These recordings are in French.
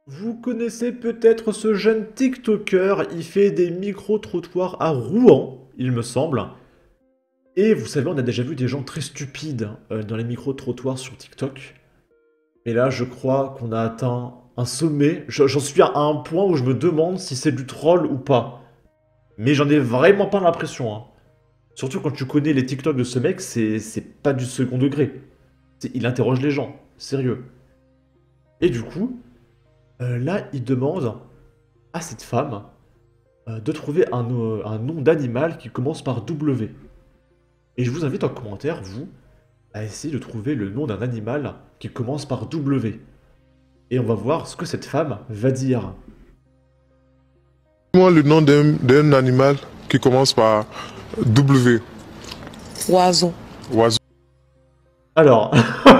Vous connaissez peut-être ce jeune TikToker, il fait des micro-trottoirs à Rouen, il me semble. Et vous savez, on a déjà vu des gens très stupides dans les micro-trottoirs sur TikTok. Mais là, je crois qu'on a atteint un sommet. J'en suis à un point où je me demande si c'est du troll ou pas. Mais j'en ai vraiment pas l'impression, hein. Surtout quand tu connais les TikTok de ce mec, c'est pas du second degré. Il interroge les gens, sérieux. Et du coup, là, il demande à cette femme de trouver un nom d'animal qui commence par W. Et je vous invite en commentaire, vous, à essayer de trouver le nom d'un animal qui commence par W. Et on va voir ce que cette femme va dire. Moi, le nom d'un animal qui commence par W. Oiseau. Oiseau. Alors,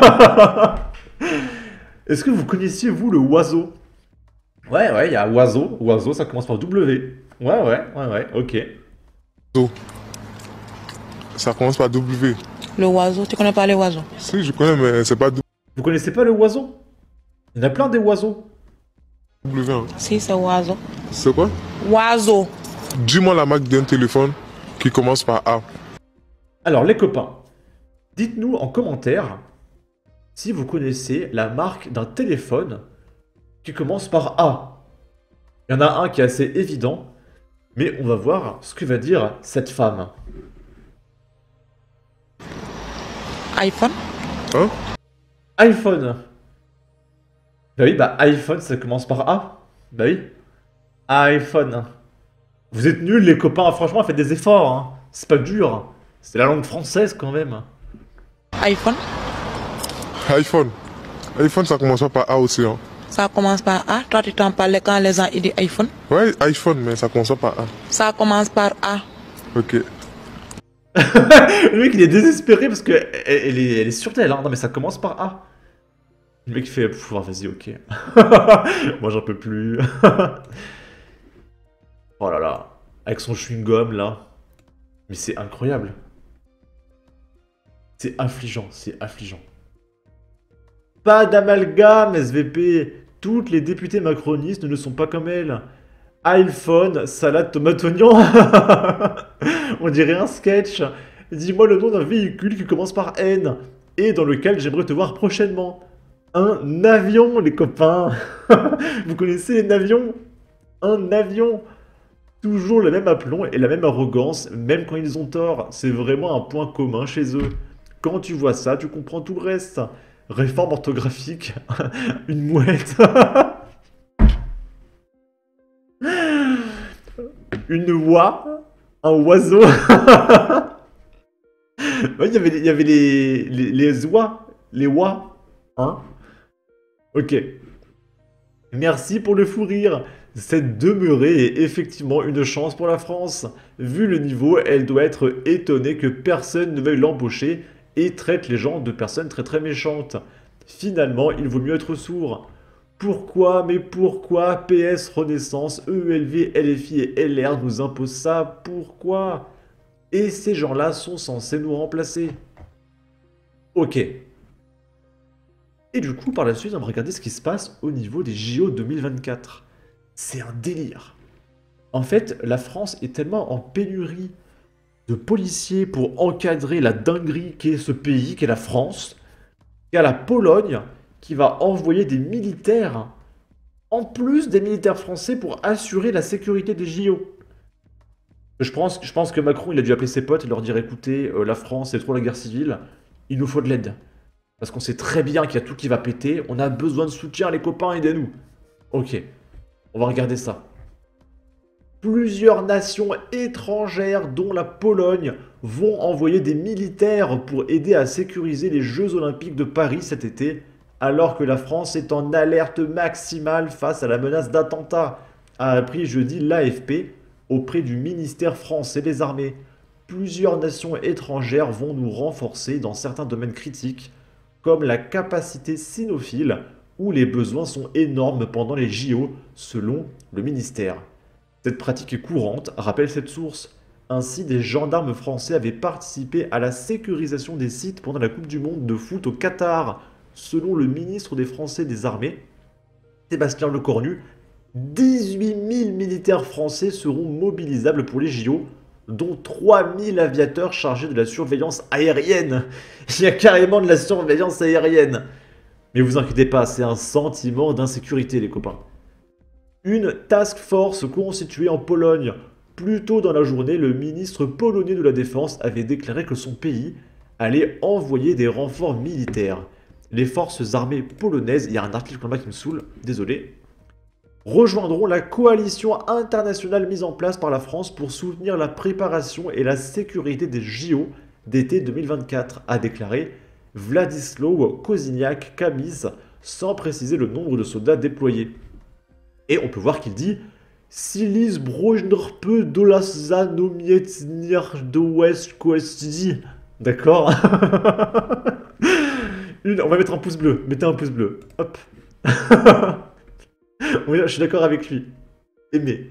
est-ce que vous connaissiez, vous, le oiseau? Ouais, il y a oiseau. Oiseau, ça commence par W. Ouais, ok. Ça commence par W. Le oiseau, tu connais pas les oiseaux? Si, je connais, mais c'est pas Vous connaissez pas le oiseau? Il y en a plein des oiseaux. W. Hein. Si, c'est oiseau. C'est quoi? Oiseau. Dis-moi la marque d'un téléphone qui commence par A. Alors, les copains, dites-nous en commentaire si vous connaissez la marque d'un téléphone qui commence par A. Il y en a un qui est assez évident, mais on va voir ce que va dire cette femme. iPhone. Hein? iPhone. Bah oui, bah iPhone, ça commence par A. Bah oui. iPhone. Vous êtes nuls, les copains. Franchement, faites des efforts, hein. C'est pas dur. C'est la langue française, quand même. iPhone. iPhone. iPhone, ça commence pas par A aussi. Hein. Ça commence par A. Toi, tu t'en parlais quand les gens ils disent iPhone. Ouais, iPhone, mais ça commence pas par A. Ça commence par A. Ok. Le mec, il est désespéré parce que elle est sur d'elle, hein. Non, mais ça commence par A. Le mec fait, pff, vas-y, ok. Moi, j'en peux plus. Oh là là. Avec son chewing-gum, là. Mais c'est incroyable. C'est affligeant, c'est affligeant. Pas d'amalgame, SVP. Toutes les députées macronistes ne sont pas comme elle. iPhone, salade, tomate, oignon. On dirait un sketch. Dis-moi le nom d'un véhicule qui commence par N et dans lequel j'aimerais te voir prochainement. Un avion, les copains. Vous connaissez les avions? Un avion. Toujours le même aplomb et la même arrogance, même quand ils ont tort. C'est vraiment un point commun chez eux. Quand tu vois ça, tu comprends tout le reste. Réforme orthographique, une mouette, une oie, un oiseau. Ouais, il y avait les oies, les oies, hein. Ok. Merci pour le fou rire. Cette demeurée est effectivement une chance pour la France. Vu le niveau, elle doit être étonnée que personne ne veuille l'embaucher et traite les gens de personnes très très méchantes. Finalement, il vaut mieux être sourd. Pourquoi, mais pourquoi PS, Renaissance, EELV, LFI et LR nous imposent ça? Pourquoi? Et ces gens-là sont censés nous remplacer. Ok. Et du coup, par la suite, on va regarder ce qui se passe au niveau des JO 2024. C'est un délire. En fait, la France est tellement en pénurie de policiers pour encadrer la dinguerie qu'est ce pays, qu'est la France, qu'il y a la Pologne qui va envoyer des militaires, en plus des militaires français, pour assurer la sécurité des JO. Je pense que Macron, il a dû appeler ses potes et leur dire, écoutez, la France, c'est trop la guerre civile, il nous faut de l'aide. Parce qu'on sait très bien qu'il y a tout qui va péter, on a besoin de soutien, les copains, aidez-nous. Ok, on va regarder ça. Plusieurs nations étrangères, dont la Pologne, vont envoyer des militaires pour aider à sécuriser les Jeux Olympiques de Paris cet été, alors que la France est en alerte maximale face à la menace d'attentat, a appris jeudi l'AFP auprès du ministère français des Armées. Plusieurs nations étrangères vont nous renforcer dans certains domaines critiques, comme la capacité cynophile, où les besoins sont énormes pendant les JO, selon le ministère. Cette pratique est courante, rappelle cette source. Ainsi, des gendarmes français avaient participé à la sécurisation des sites pendant la Coupe du Monde de foot au Qatar, selon le ministre des Français des Armées. Sébastien Lecornu, 18 000 militaires français seront mobilisables pour les JO, dont 3 000 aviateurs chargés de la surveillance aérienne. Il y a carrément de la surveillance aérienne. Mais vous inquiétez pas, c'est un sentiment d'insécurité, les copains. Une task force constituée en Pologne. Plus tôt dans la journée, le ministre polonais de la Défense avait déclaré que son pays allait envoyer des renforts militaires. Les forces armées polonaises, il y a un article là-bas qui me saoule, désolé, rejoindront la coalition internationale mise en place par la France pour soutenir la préparation et la sécurité des JO d'été 2024, a déclaré Władysław Kosiniak-Kamysz, sans préciser le nombre de soldats déployés. Et on peut voir qu'il dit Silis Brojnerpe Dolazanomietnir de West Koesti. D'accord. On va mettre un pouce bleu. Mettez un pouce bleu. Hop. Je suis d'accord avec lui. Aimer.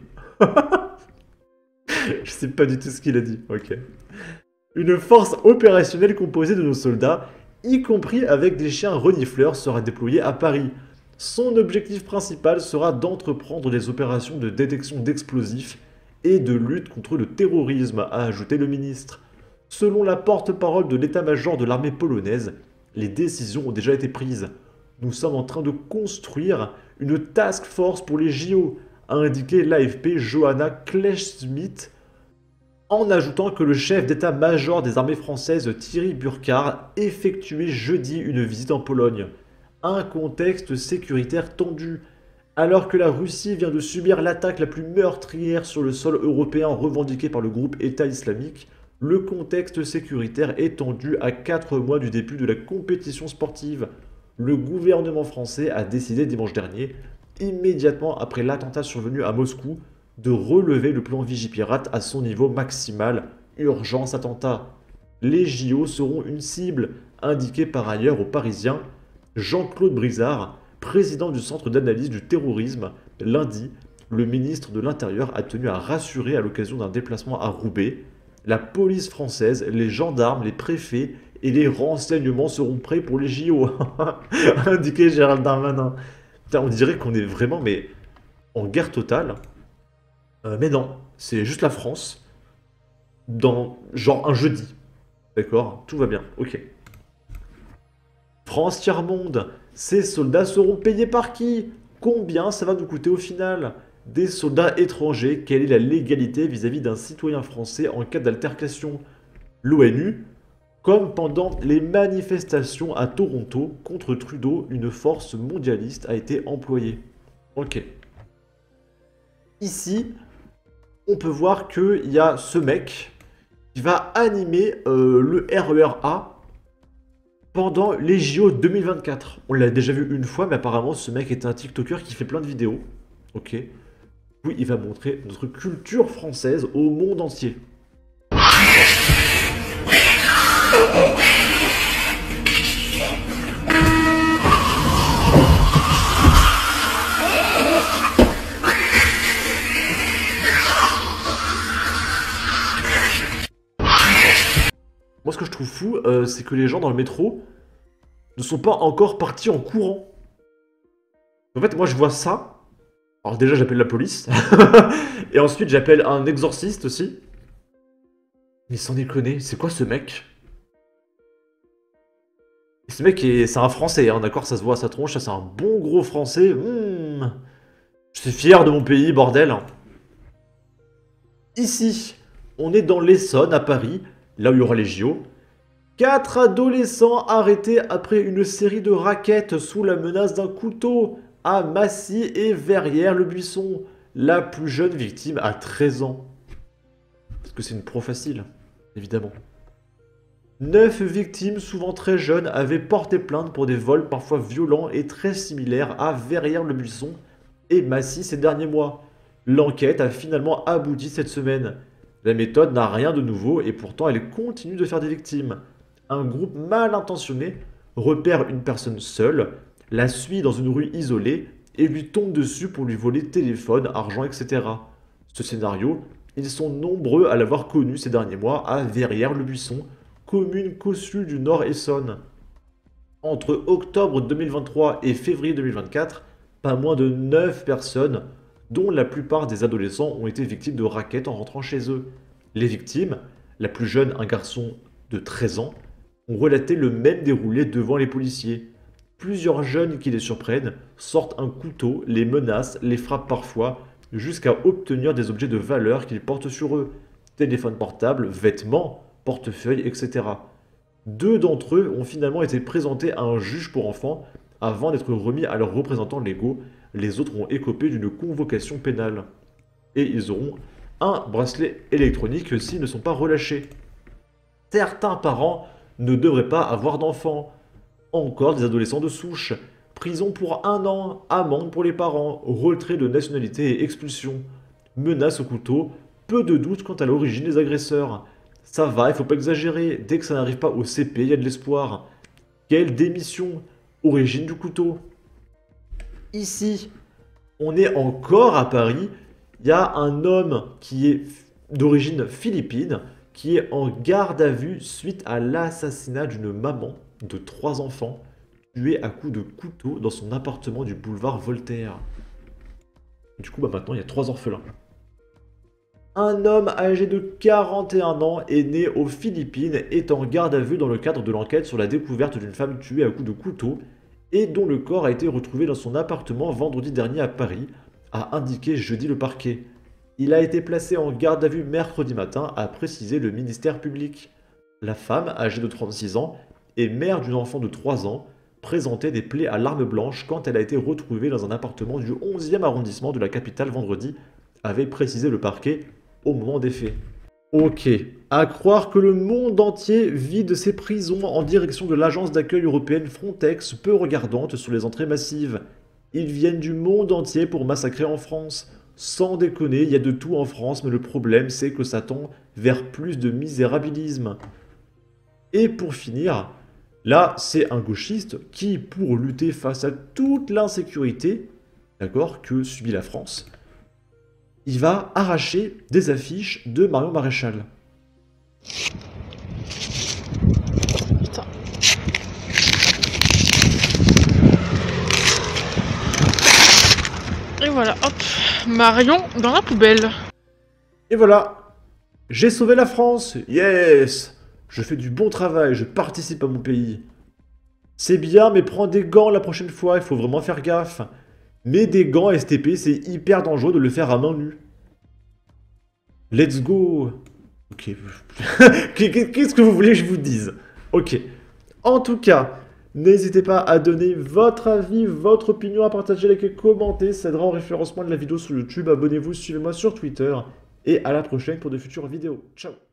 Je sais pas du tout ce qu'il a dit. Ok. Une force opérationnelle composée de nos soldats, y compris avec des chiens renifleurs, sera déployée à Paris. Son objectif principal sera d'entreprendre des opérations de détection d'explosifs et de lutte contre le terrorisme, a ajouté le ministre. Selon la porte-parole de l'état-major de l'armée polonaise, les décisions ont déjà été prises. Nous sommes en train de construire une task force pour les JO, a indiqué l'AFP Johanna Kleinschmidt, en ajoutant que le chef d'état-major des armées françaises Thierry Burkhardt effectuait jeudi une visite en Pologne. Un contexte sécuritaire tendu. Alors que la Russie vient de subir l'attaque la plus meurtrière sur le sol européen revendiquée par le groupe État islamique, le contexte sécuritaire est tendu à 4 mois du début de la compétition sportive. Le gouvernement français a décidé dimanche dernier, immédiatement après l'attentat survenu à Moscou, de relever le plan Vigipirate à son niveau maximal. Urgence attentat. Les JO seront une cible, indiqué par ailleurs aux Parisiens Jean-Claude Brizard, président du Centre d'analyse du terrorisme. Lundi, le ministre de l'Intérieur a tenu à rassurer à l'occasion d'un déplacement à Roubaix. La police française, les gendarmes, les préfets et les renseignements seront prêts pour les JO. Indiqué Gérald Darmanin. Putain, on dirait qu'on est vraiment en guerre totale. Mais non, c'est juste la France. Dans genre un jeudi. D'accord? Tout va bien. Ok. France tiers-monde. Ces soldats seront payés par qui? Combien ça va nous coûter au final? Des soldats étrangers, quelle est la légalité vis-à-vis d'un citoyen français en cas d'altercation? L'ONU, comme pendant les manifestations à Toronto contre Trudeau, une force mondialiste a été employée. Ok. Ici, on peut voir qu'il y a ce mec qui va animer le RER-A pendant les JO 2024. On l'a déjà vu une fois, mais apparemment ce mec est un TikToker qui fait plein de vidéos. Ok. Oui, il va montrer notre culture française au monde entier. Moi, ce que je trouve fou, c'est que les gens dans le métro ne sont pas encore partis en courant. En fait, moi, je vois ça. Alors déjà, j'appelle la police. Et ensuite, j'appelle un exorciste aussi. Mais sans déconner, c'est quoi ce mec? Et ce mec, c'est un Français, hein, d'accord? Ça se voit à sa tronche, ça c'est un bon gros Français. Je suis fier de mon pays, bordel. Ici, on est dans l'Essonne, à Paris, là où il y aura les JO. 4 adolescents arrêtés après une série de raquettes sous la menace d'un couteau à Massy et Verrières-le-Buisson. La plus jeune victime a 13 ans. Parce que c'est une pro facile, évidemment. 9 victimes, souvent très jeunes, avaient porté plainte pour des vols parfois violents et très similaires à Verrières-le-Buisson et Massy ces derniers mois. L'enquête a finalement abouti cette semaine. La méthode n'a rien de nouveau et pourtant elle continue de faire des victimes. Un groupe mal intentionné repère une personne seule, la suit dans une rue isolée et lui tombe dessus pour lui voler téléphone, argent, etc. Ce scénario, ils sont nombreux à l'avoir connu ces derniers mois à Verrières-le-Buisson, commune cossue du Nord Essonne. Entre octobre 2023 et février 2024, pas moins de 9 personnes, dont la plupart des adolescents ont été victimes de rackets en rentrant chez eux. Les victimes, la plus jeune, un garçon de 13 ans, ont relaté le même déroulé devant les policiers. Plusieurs jeunes qui les surprennent sortent un couteau, les menacent, les frappent parfois, jusqu'à obtenir des objets de valeur qu'ils portent sur eux. Téléphone portable, vêtements, portefeuille, etc. 2 d'entre eux ont finalement été présentés à un juge pour enfants avant d'être remis à leurs représentants légaux. Les autres ont écopé d'une convocation pénale. Et ils auront un bracelet électronique s'ils ne sont pas relâchés. Certains parents ne devraient pas avoir d'enfants. Encore des adolescents de souche. Prison pour 1 an, amende pour les parents, retrait de nationalité et expulsion. Menace au couteau, peu de doute quant à l'origine des agresseurs. Ça va, il faut pas exagérer, dès que ça n'arrive pas au CP, il y a de l'espoir. Quelle démission? Origine du couteau. Ici, on est encore à Paris, il y a un homme qui est d'origine philippine, qui est en garde à vue suite à l'assassinat d'une maman de 3 enfants, tuée à coups de couteau dans son appartement du boulevard Voltaire. Du coup, maintenant, il y a 3 orphelins. Un homme âgé de 41 ans est né aux Philippines, est en garde à vue dans le cadre de l'enquête sur la découverte d'une femme tuée à coups de couteau et dont le corps a été retrouvé dans son appartement vendredi dernier à Paris, a indiqué jeudi le parquet. Il a été placé en garde à vue mercredi matin, a précisé le ministère public. La femme, âgée de 36 ans, et mère d'une enfant de 3 ans, présentait des plaies à l'arme blanche quand elle a été retrouvée dans un appartement du 11e arrondissement de la capitale vendredi, avait précisé le parquet au moment des faits. Ok, à croire que le monde entier vide ses prisons en direction de l'agence d'accueil européenne Frontex, peu regardante sur les entrées massives. Ils viennent du monde entier pour massacrer en France. Sans déconner, il y a de tout en France, mais le problème c'est que ça tend vers plus de misérabilisme. Et pour finir, là c'est un gauchiste qui, pour lutter face à toute l'insécurité, d'accord, que subit la France, il va arracher des affiches de Marion Maréchal. Putain. Et voilà, hop, Marion dans la poubelle. Et voilà, j'ai sauvé la France, yes! Je fais du bon travail, je participe à mon pays. C'est bien, mais prends des gants la prochaine fois, il faut vraiment faire gaffe. Mais des gants STP, c'est hyper dangereux de le faire à main nue. Let's go. Ok. Qu'est-ce que vous voulez que je vous dise? Ok. En tout cas, n'hésitez pas à donner votre avis, votre opinion, à partager, liker, commenter. Ça aidera au référencement de la vidéo sur YouTube. Abonnez-vous, suivez-moi sur Twitter. Et à la prochaine pour de futures vidéos. Ciao.